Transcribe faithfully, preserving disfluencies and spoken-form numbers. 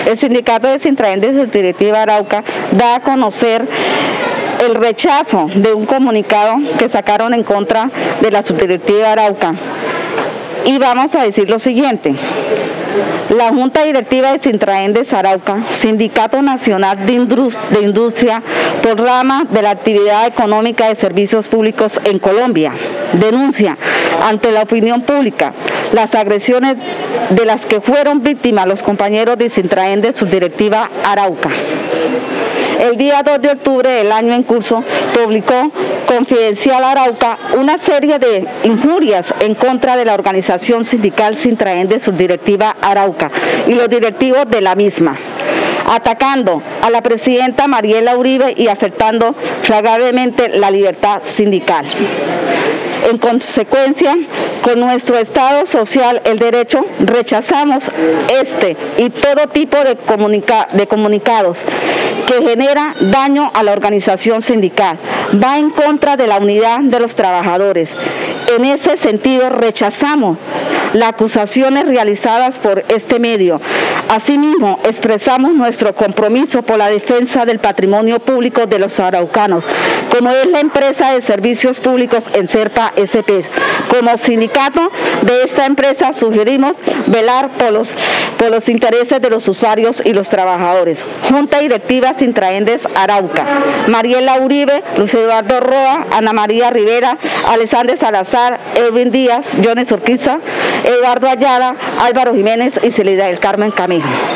El sindicato de Sintraende, subdirectiva Arauca, da a conocer el rechazo de un comunicado que sacaron en contra de la subdirectiva Arauca. Y vamos a decir lo siguiente: la Junta Directiva de Sintraende Arauca, Sindicato Nacional de, Indust de Industria, por rama de la actividad económica de servicios públicos en Colombia, denuncia ante la opinión pública las agresiones de las que fueron víctimas los compañeros de Sintraende Subdirectiva Arauca. El día dos de octubre del año en curso, publicó Confidencial Arauca una serie de injurias en contra de la organización sindical Sintraende Subdirectiva Arauca y los directivos de la misma, atacando a la presidenta Mariela Uribe y afectando flagrantemente la libertad sindical. En consecuencia, con nuestro Estado social, el derecho, rechazamos este y todo tipo de, comunica de comunicados que genera daño a la organización sindical, va en contra de la unidad de los trabajadores. En ese sentido, rechazamos las acusaciones realizadas por este medio. Asimismo, expresamos nuestro compromiso por la defensa del patrimonio público de los araucanos, como es la empresa de servicios públicos Enserpa S P. Como sindicato de esta empresa sugerimos velar por los, por los intereses de los usuarios y los trabajadores. Junta Directiva Sintraendes Arauca: Mariela Uribe, Luis Eduardo Roa, Ana María Rivera, Alexander Salazar, Edwin Díaz, Jones Urquiza, Eduardo Ayala, Álvaro Jiménez y Celida del Carmen Camijo.